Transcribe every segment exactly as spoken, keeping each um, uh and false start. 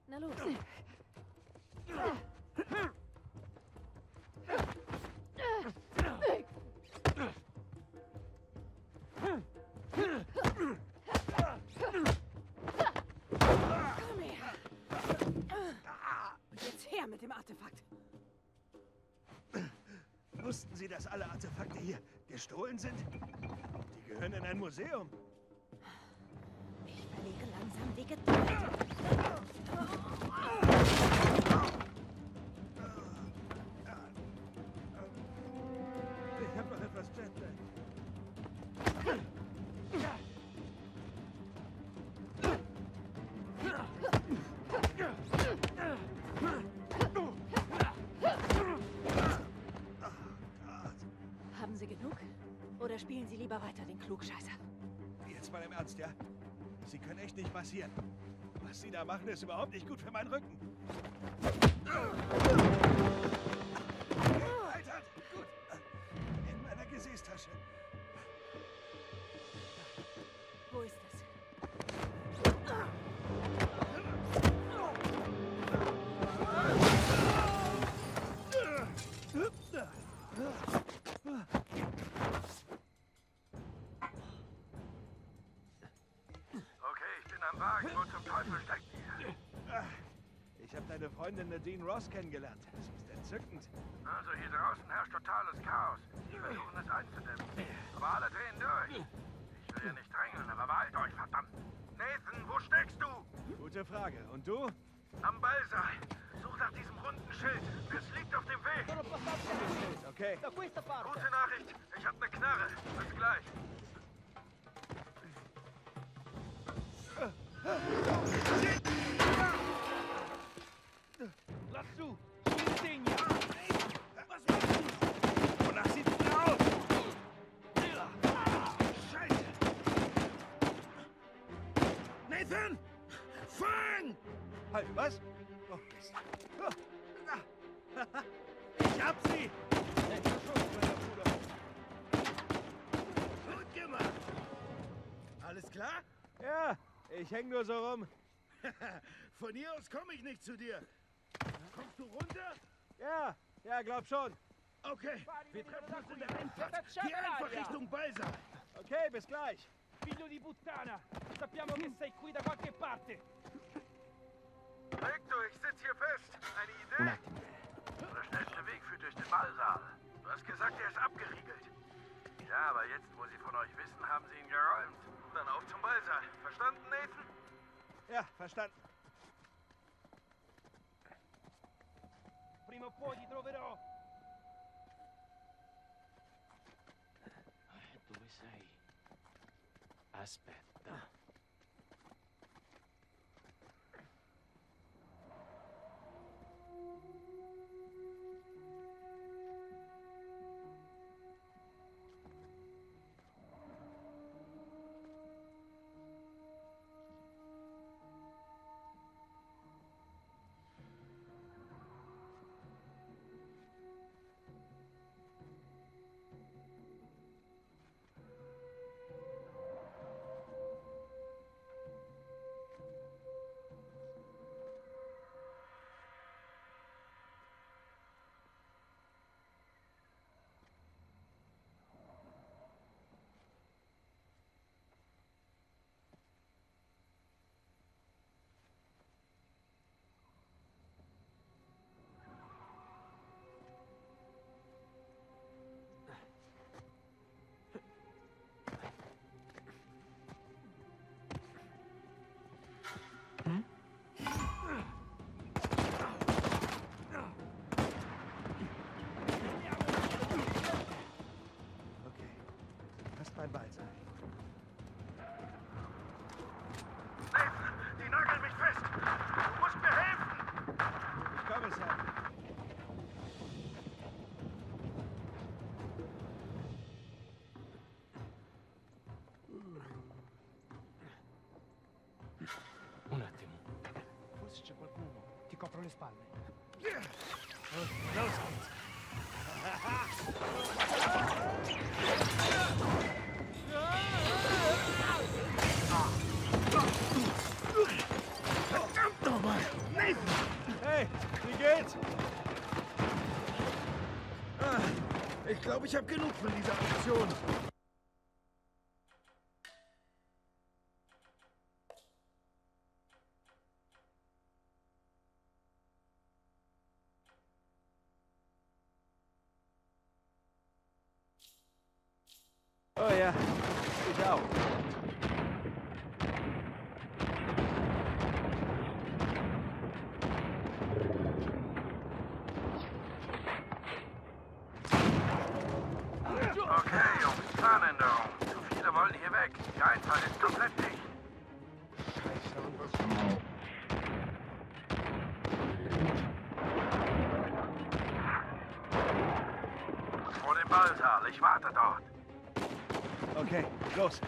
Na los. Komm her. Und jetzt her mit dem Artefakt. Wussten Sie, dass alle Artefakte hier gestohlen sind? Die gehören in ein Museum. Ich verliere langsam die Geduld. Ich habe noch etwas Jetlag. Haben Sie genug? Oder spielen Sie lieber weiter den Klugscheißer? Jetzt mal im Ernst, ja? Sie können echt nicht passieren. Was Sie da machen, ist überhaupt nicht gut für meinen Rücken. Alter, gut. In meiner Gesäßtasche. Wo ist es? Ich habe deine Freundin Nadine Ross kennengelernt. Sie ist entzückend. Also hier draußen herrscht totales Chaos. Die versuchen es einzudämmen. Aber alle drehen durch. Ich will ja nicht drängeln, aber beeilt euch, verdammt. Nathan, wo steckst du? Gute Frage. Und du? Am Ballsaal. Such nach diesem runden Schild. Es liegt auf dem Weg. Okay. Gute Nachricht. Ich habe eine Knarre. Bis gleich. Lassù! Sull'insegna! Was machst du? Wonach sieht's denn aus? Scheiße! Nathan! Fang! Halt, was? Oh, Mist. Ich hab sie! Gut gemacht! Alles klar? Ja, ich häng nur so rum. Von hier aus komme ich nicht zu dir. Kommst du runter? Ja, ja, glaub schon. Okay, wir treffen uns in der Einfahrt. Geh einfach Richtung Ballsaal. Okay, bis gleich. Figlio di puttana! Sappiamo che sei qui da qualche parte! Victor, ich sitz hier fest. Eine Idee? Der schnellste Weg führt durch den Ballsaal. Du hast gesagt, er ist abgeriegelt. Ja, aber jetzt, wo sie von euch wissen, haben sie ihn geräumt. Dann auf zum Ballsaal. Verstanden, Nathan? Ja, verstanden. Prima o poi ti troverò! Dove sei? Aspetta. Beim Ballsaal. Nathan, die nageln mich fest. Du musst mir helfen. Ich komme, Sam. Un attimo. Forse c'è qualcuno. Ti copro le spalle. Los geht's. Verdammt nochmal! geht's. Ah, ich glaube, ich habe genug von dieser Aktion. Oh ja, ich auch. Okay, Jungs, Planänderung. Zu viele wollen hier weg. Die Einfahrt ist komplett dicht. Vor dem Ballsaal. Ich warte dort. Okay, los.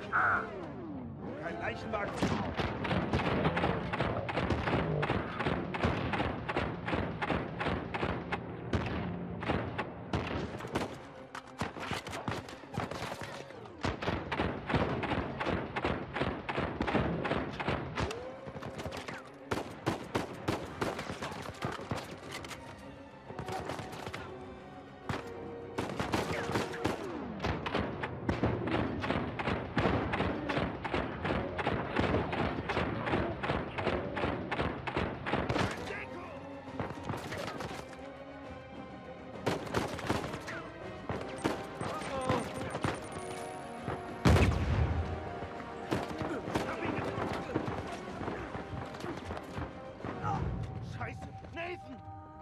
Ah, Kein Leichenwagen. Scheiße! Nathan!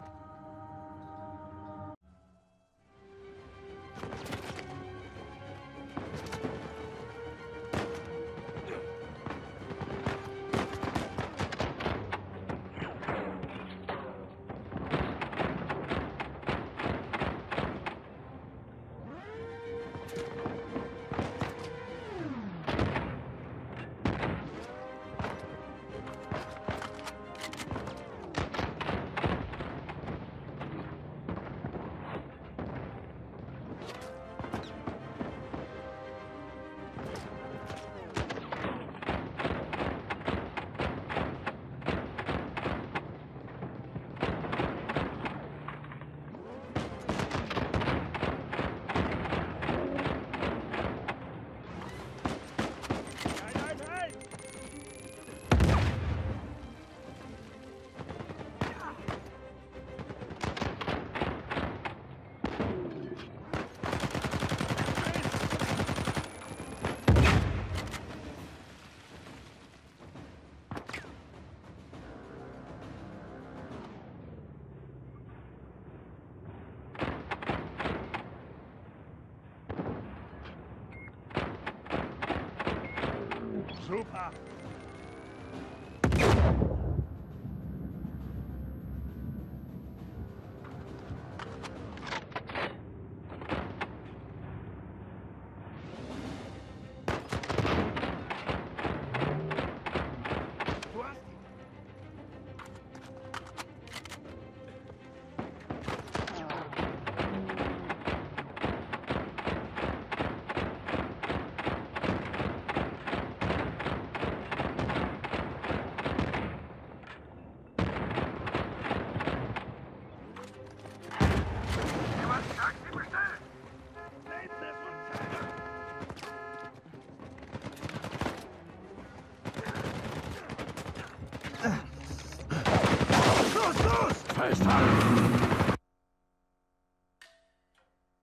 Super! Du hast ihn! jemand ein Taxi bestellt? Nathan ist unter! Los, los! Festhalten!